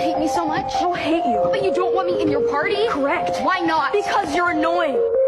hate me so much? I don't hate you. But you don't want me in your party? Correct. Why not? Because you're annoying.